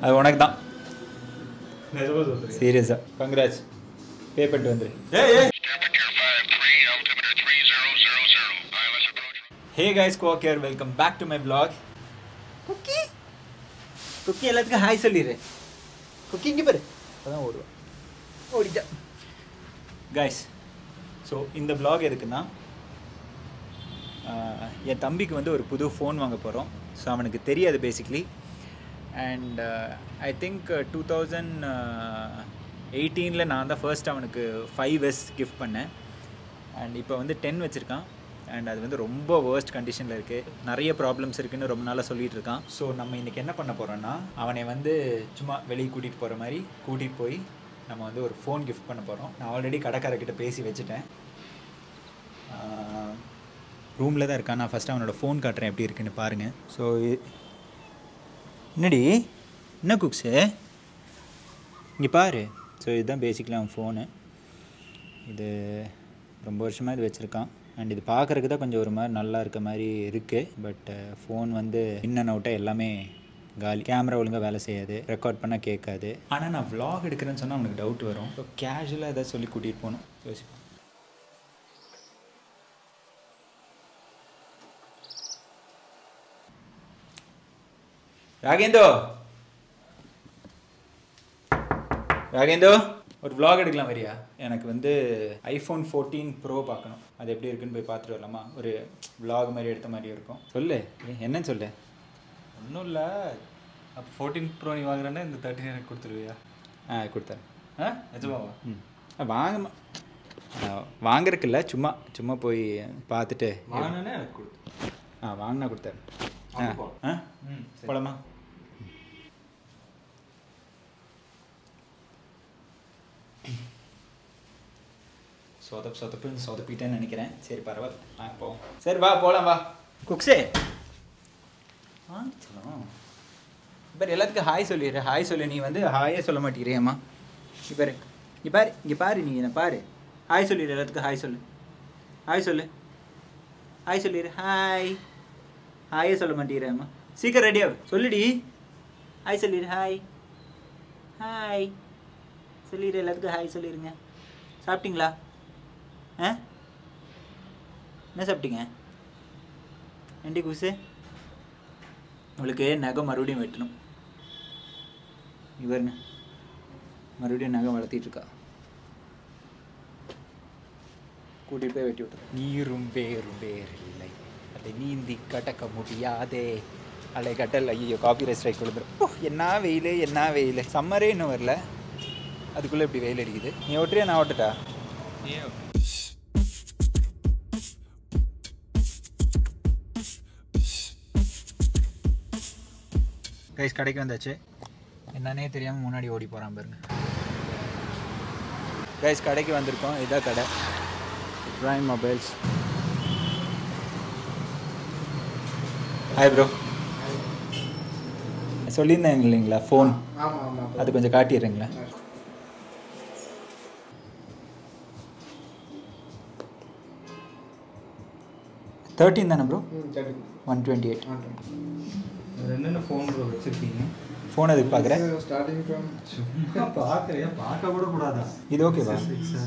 அது உனக்கு தான். சீரியஸா கங்க்ராட்ஸ். பே பண்ணிட்டு வந்துரு. Hey guys, Squawk here. Welcome back to my vlog. Cookie எல்லாத்துக்கும் ஹாய் சொல்லிடு. குக்கி இங்கே பாரு, அதான் ஓடிட்டா. கைஸ், ஸோ இந்த vlog எதுக்குன்னா, என் தம்பிக்கு வந்து ஒரு புது ஃபோன் வாங்க போகிறோம். ஸோ அவனுக்கு தெரியாது பேசிக்லி. அண்ட் ஐ திங்க் 2018 நான் தான் ஃபர்ஸ்ட் அவனுக்கு 5S கிஃப்ட் பண்ணேன். அண்ட் இப்போ வந்து 10 வச்சுருக்கான். அண்ட் அது வந்து ரொம்ப வேர்ஸ்ட் கண்டிஷனில் இருக்குது, நிறைய ப்ராப்ளம்ஸ் இருக்குதுன்னு ரொம்ப நாளாக சொல்லிகிட்டு இருக்கான். ஸோ நம்ம இன்றைக்கி என்ன பண்ண போகிறோன்னா, அவனை வந்து சும்மா வெளியே கூட்டிகிட்டு போகிற மாதிரி கூட்டிகிட்டு போய் நம்ம வந்து ஒரு ஃபோன் கிஃப்ட் பண்ண போகிறோம். நான் ஆல்ரெடி கடைக்காரர்கிட்ட பேசி வச்சுட்டேன். ரூமில் தான் இருக்கான். நான் ஃபஸ்ட்டு அவனோட ஃபோன் காட்டுறேன் எப்படி இருக்குன்னு பாருங்கள். ஸோ என்னடி என்ன குக்ஸு இங்கே பாரு. ஸோ இதுதான் பேசிக்கலாக அவன் ஃபோனு. இது ரொம்ப வருஷமாக இது வச்சுருக்கான். அண்ட் இது பார்க்குறதுக்கு தான் கொஞ்சம் ஒரு மாதிரி நல்லா இருக்க மாதிரி இருக்குது. பட் ஃபோன் வந்து இன் அண்ட் அவுட்டாக எல்லாமே காலி. கேமரா ஒழுங்காக வேலை செய்யாது, ரெக்கார்ட் பண்ணால் கேட்காது. ஆனால் நான் vlog எடுக்கிறேன்னு சொன்னால் அவனுக்கு டவுட் வரும். ஸோ கேஷுவலாக எதாவது சொல்லி கூட்டிகிட்டு போகணும். யோசிப்போம். ராகேந்தோ ஒரு vlog எடுக்கலாம் வரியா? எனக்கு வந்து iPhone 14 Pro பார்க்கணும். அது எப்படி இருக்குன்னு போய் பார்த்துட்டு வரலாமா? ஒரு vlog மாதிரி எடுத்த மாதிரி இருக்கும். சொல்லு, என்னன்னு சொல்லு. ஒன்றும் இல்லை. அப்போ 14 Pro நீ வாங்குறேன்னா இந்த 13 எனக்கு கொடுத்துருவியா? கொடுத்தேன். நிஜமாவா? வாங்க வாங்குறதுக்கு இல்லை, சும்மா சும்மா போய் பார்த்துட்டு வாங்கினே எனக்கு கொடுத்து. வாங்கினா கொடுத்தேன். போலாமா? சொதப்பிட்டேன்னு நினைக்கிறேன். சரி பரவாயில்ல, வாங்க போவோம். சரி வா போகலாம், வா குக்ஸே. வாங்கிச்சலாம். இப்போ எல்லாத்துக்கும் ஹாய் சொல்லிடுற. ஹாய் சொல்லு. நீ வந்து ஹாயே சொல்ல மாட்டேங்கிறியம்மா. இங்கே பாரு நீ என்ன பாரு. ஹாய் சொல்லிடு எல்லாத்துக்கும். ஹாய் சொல்லு. ஹாய் சொல்லிடு. ஹாயே சொல்ல மாட்டேங்கிறேம்மா. சீக்கிரம் ரெடியாகு, சொல்லுடி. ஹாய் சொல்லிடு. ஹாய் சொல்லிடு எல்லாத்துக்கும். ஹாய் சொல்லிடுங்க. சாப்பிட்டீங்களா? என்ன சாப்பிட்டீங்க? ஏண்டி குசு, உங்களுக்கு நகம் மறுபடியும் வெட்டணும். இவருங்க மறுபடியும் நகம் வளர்த்திட்ருக்கா. கூட்டிகிட்டு போய் வெட்டி விட்டுரும். நீரும் வேறும் வேறில்லை, அதை நீந்தி கடக்க முடியாதே அலை கட்டல். ஐயோ, காப்பி ஸ்ட்ரைக் விழுந்துடும். என்ன வெயில். சம்மரே இன்னும் வரல, அதுக்குள்ளே இப்படி வெயில் அடிக்குது. நீ ஓட்டுறியா நான் ஓட்டுட்டா? கைஸ், கடைக்கு வந்தாச்சு. என்னன்னே தெரியாமல் முன்னாடி ஓடி போகிறான் பாருங்க. கைஸ், கடைக்கு வந்திருக்கோம். இதான் கடை, பிரைம் மொபைல்ஸ். Hi bro. சொல்லியிருந்தேன் இல்லைங்களா ஃபோன், அது கொஞ்சம் காட்டிடுறீங்களா? $13 தானே ப்ரோ? 128. என்னென்ன ஃபோன் ப்ரோ வச்சுருக்கீங்க? ஃபோன் எதுக்கு பார்க்குறேன்? பார்க்க கூட கூடாதா? இது ஓகேவா?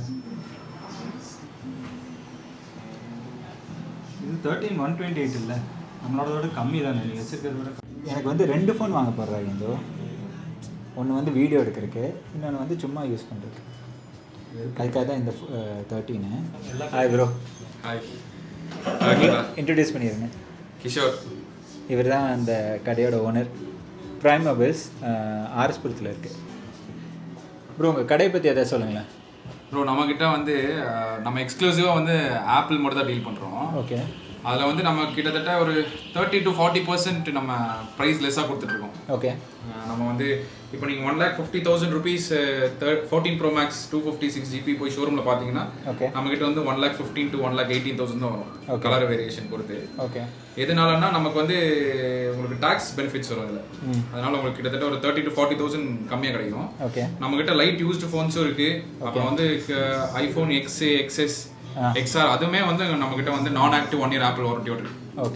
இது 13 128 இல்லை, நம்மளோட கம்மி தானே நீங்கள் வச்சுருக்கிறத விட. எனக்கு வந்து 2 ஃபோன் வாங்க போடுறாங்க இந்தோ. ஒன்று வந்து வீடியோ எடுக்கிறதுக்கு, இன்னொன்று வந்து சும்மா யூஸ் பண்ணுறதுக்கு. அதுக்காக தான் இந்த 13. Hi bro. ஹாய். இன்ட்ரடியூஸ் பண்ணிடுங்க. கிஷோர். இவர் தான் அந்த கடையோட ஓனர். பிரைம் மொபைல்ஸ் ஆர்எஸ்புரத்தில் இருக்குது. ப்ரோ உங்கள் கடையை பற்றி எதாவது சொல்லுங்களேன். ப்ரோ நம்மக்கிட்ட வந்து நம்ம எக்ஸ்க்ளூசிவாக வந்து ஆப்பிள் மட்டும் தான் டீல் பண்ணுறோம். ஓகே. அதில் வந்து நம்ம கிட்டத்தட்ட ஒரு 30 to 40% நம்ம ப்ரைஸ் லெஸ்ஸாக கொடுத்துட்ருக்கோம். ஓகே. நம்ம வந்து இப்போ நீங்கள் 1,50,000 rupees 14 Pro Max 256 GB போய் ஷோரூமில் பார்த்தீங்கன்னா நம்மக்கிட்ட வந்து 1,15,000 to 1,18,000 தான் வரும், கலர் வேரியேஷன் பொறுத்து. ஓகே. எதனாலன்னா நமக்கு வந்து உங்களுக்கு டாக்ஸ் பெனிஃபிட்ஸ் வரும் அதில். அதனால உங்களுக்கு கிட்டத்தட்ட ஒரு 30 to 40,000 கம்மியாக கிடைக்கும். ஓகே. நம்மக்கிட்ட லைட் யூஸ்டு ஃபோன்ஸும் இருக்குது. அப்புறம் வந்து ஐஃபோன் XA, XS, XR அதுவுமே வந்து நம்மக்கிட்ட வந்து நான் ஆக்டிவ் 1 year ஆப்பிள் வாரண்டியோடு இருக்குது. ஓகே.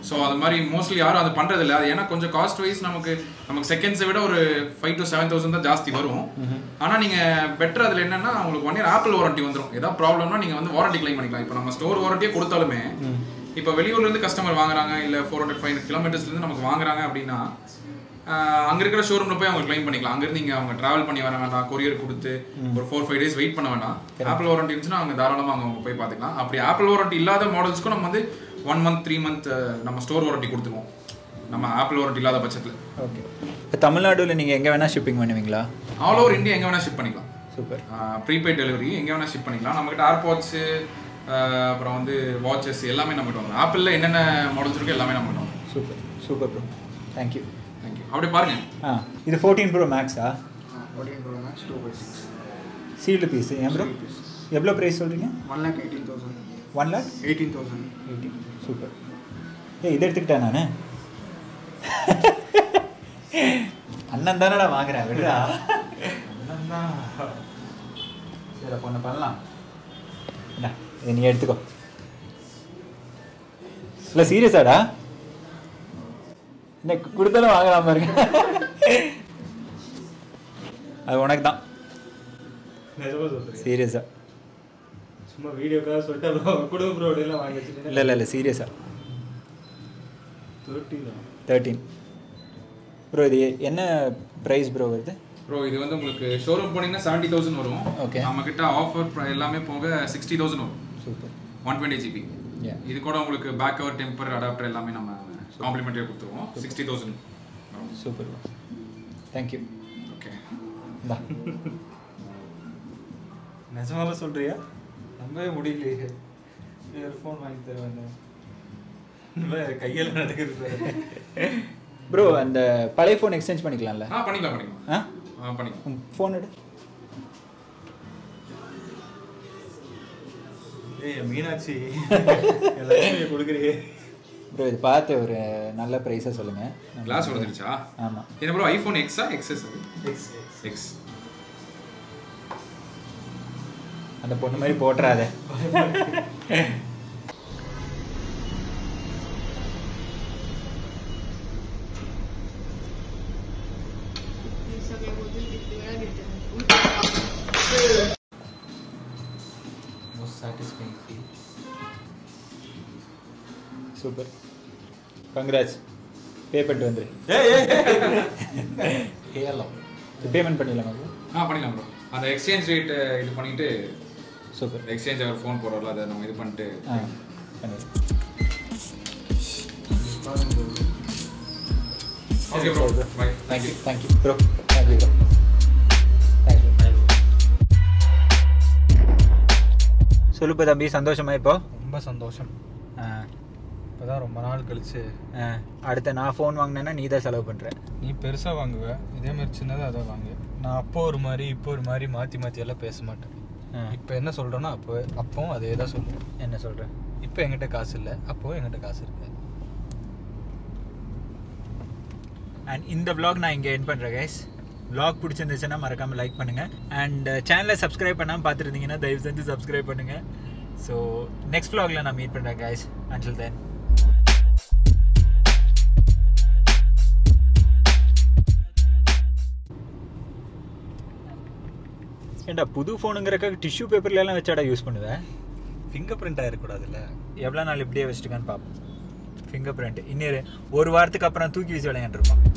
ஸோ அது மாதிரி மோஸ்ட்லி யாரும் அது பண்ணுறது இல்லை. அது ஏன்னா கொஞ்சம் காஸ்ட் வைஸ் நமக்கு செகண்ட்ஸை விட ஒரு 5,000 to 7,000 தான் ஜாஸ்தி வரும். ஆனால் நீங்கள் பெட்டர் அதில் என்னென்னா உங்களுக்கு 1 year ஆப்பிள் வாரண்டி வந்துடும். ஏதாவது ப்ராப்ளம்னா நீங்கள் வந்து வாரண்டி கிளைம் பண்ணிக்கலாம். இப்போ நம்ம ஸ்டோர் வாரண்டியே கொடுத்தாலுமே இப்போ வெளியூர்லேருந்து கஸ்டமர் வாங்குறாங்க இல்லை 400-500 kilometersலேருந்து நமக்கு வாங்குறாங்க அப்படின்னா அங்கே இருக்கிற ஷோரூமில் போய் அவங்க கிளைம் பண்ணிக்கலாம். அங்கேருந்து நீங்கள் அவங்க ட்ராவல் பண்ணி வர வேண்டாம், கொரியர் கொடுத்து ஒரு 4-5 days வெயிட் பண்ண வேண்டாம். ஆப்பிள் வாரண்டி இருந்துச்சுன்னா அவங்க தாராளமாக அவங்க போய் பார்த்துக்கலாம். அப்படி ஆப்பிள் வாரண்டி இல்லாத மாடல்ஸ்க்கும் நம்ம வந்து 1 month 3 month நம்ம ஸ்டோர் வாரண்டி கொடுத்துருவோம் நம்ம ஆப்பிள் வாரண்டி இல்லாத பட்சத்தில். ஓகே. இப்போ தமிழ்நாடுல நீங்கள் எங்கே வேணால் ஷிப்பிங் பண்ணுவீங்களா? ஆல் ஓவர் இந்தியா எங்கே வேணால் ஷிப் பண்ணிக்கலாம். சூப்பர். ப்ரீபெய்ட் டெலிவரி எங்கே வேணால் ஷிப் பண்ணிக்கலாம். நம்மகிட்ட ஏர்பாட்ஸு அப்புறம் வந்து வாட்சஸ் எல்லாமே நம்மகிட்ட வாங்க. ஆப்பிளில் என்னென்ன மாடல்ஸ் இருக்கோ எல்லாமே நம்மகிட்ட வாங்க. Super super bro. தேங்க்யூ. அப்படியே பாருங்க. இது 14 Pro Maxஆ? 14 Pro Max 2/6 சீல்டு பீஸ். ஏன் ப்ரோ எவ்வளோ ப்ரைஸ் சொல்கிறீங்க? 1,18,000. 1,18,000. சூப்பர். இதை எடுத்துக்கிட்டேன் நான். அண்ணன் தானடா வாங்குறேன், விடுறா. அண்ணன் தான். சரி அப்போ ஒன்று பண்ணலாம். என்ன இதை நீ எடுத்துக்கோ. இல்லை சீரியஸாடா? என்ன கொடுத்தாலும் வாங்கலாம் பாருங்க. அது உனக்கு தான். சீரியஸா சும்மா வீடியோக்காக சொல்லிட்டு குடும்ப ப்ரோ எல்லாம் வாங்கி வச்சுருக்கேன். இல்லை சீரியஸா 13 ப்ரோ. இது என்ன ப்ரைஸ் ப்ரோ வருது? ப்ரோ இது வந்து உங்களுக்கு ஷோரூம் போனீங்கன்னா 70,000 வரும். ஓகே. நம்மக்கிட்ட ஆஃபர் எல்லாமே போக 60,000 வரும். சூப்பர். 120 GB. இது கூட உங்களுக்கு பேக் கவர், டெம்பர், அடாப்டர் எல்லாமே நம்ம காம்ப்ளிமெண்ட்டரியாக கொடுத்துருவோம். 60,000. சூப்பர். தேங்க்யூ. ஓகே. நிஜமாக சொல்கிறியா? நம்பவே முடியலையே. ஒரு ஃபோன் வாங்கி தருவாங்க, கையில் நடக்குது. ப்ரோ அந்த பழைய ஃபோன் எக்ஸ்சேஞ்ச் பண்ணிக்கலாம்ல? பண்ணிக்கலாம். ஃபோன் எடு. மீனாட்சி எல்லாத்தையும் கொடுக்குறியே ப்ரோ. இது பார்த்து ஒரு நல்ல ப்ரைஸாக சொல்லுங்கள். கிளாஸ் வந்துருச்சா? ஆமாம். என்ன ப்ரோ ஐஃபோன் எக்ஸா எக்ஸ்எஸ்? எக்ஸ். அந்த பொண்ணு மாதிரி போட்டுறாத. சூப்பர். கங்க்ராட்ஸ். பே பண்ணிட்டு வந்துரு. பேமெண்ட் பண்ணிடலாமா ப்ரோ? பண்ணிடலாம் ப்ரோ. அந்த எக்ஸ்சேஞ்ச் ரேட் இது பண்ணிட்டு சூப்பர். எக்ஸ்சேஞ்ச் அவர் ஃபோன் போடுறோம்ல, அதை நம்ம இது பண்ணிட்டு okay bro. Bye. Thank you bro. Thank you bro. சொல்லுப்பா தம்பி, சந்தோஷமா? இப்போ ரொம்ப சந்தோஷம். இப்போ தான் ரொம்ப நாள் கழிச்சு. அடுத்த நான் ஃபோன் வாங்கினேன்னா நீ தான் செலவு பண்ணுற. நீ பெருசாக வாங்குவேன், இதேமாதிரி சின்னதாக அதை வாங்கு. நான் அப்போ ஒரு மாதிரி இப்போ ஒரு மாதிரி மாற்றி எல்லாம் பேச மாட்டேன். இப்போ என்ன சொல்கிறேன்னா அப்போவும் அதே தான் சொல்லுவேன். என்ன சொல்கிறேன்? இப்போ என்கிட்ட காசு இல்லை, அப்போவும் என்கிட்ட காசு இருக்கு. அண்ட் இந்த vlog நான் இங்கே எண்ட் பண்ணுறேன் கைஸ். vlog பிடிச்சிருந்துச்சுன்னா மறக்காமல் லைக் பண்ணுங்கள். அண்ட் சேனலை சப்ஸ்கிரைப் பண்ணாமல் பார்த்துருந்தீங்கன்னா தயவு செஞ்சு சப்ஸ்கிரைப் பண்ணுங்கள். ஸோ நெக்ஸ்ட் vlogல நான் மீட் பண்ணுறேன் கைஸ். until then. ஏண்டா புது ஃபோனுங்கிறக்காக டிஷ்யூ பேப்பர்லாம் வச்சாடா யூஸ் பண்ணுவேன்? ஃபிங்கர் பிரிண்ட் ஆகிடக்கூடாதுல்ல. எவ்வளோ நாள் இப்படியே வச்சுட்டுக்கான்னு பார்ப்போம். ஃபிங்கர் பிரிண்ட் இன்னொரு 1 வாரத்துக்கு அப்புறம் தூக்கி வீசி விளையாண்டுருப்பான்.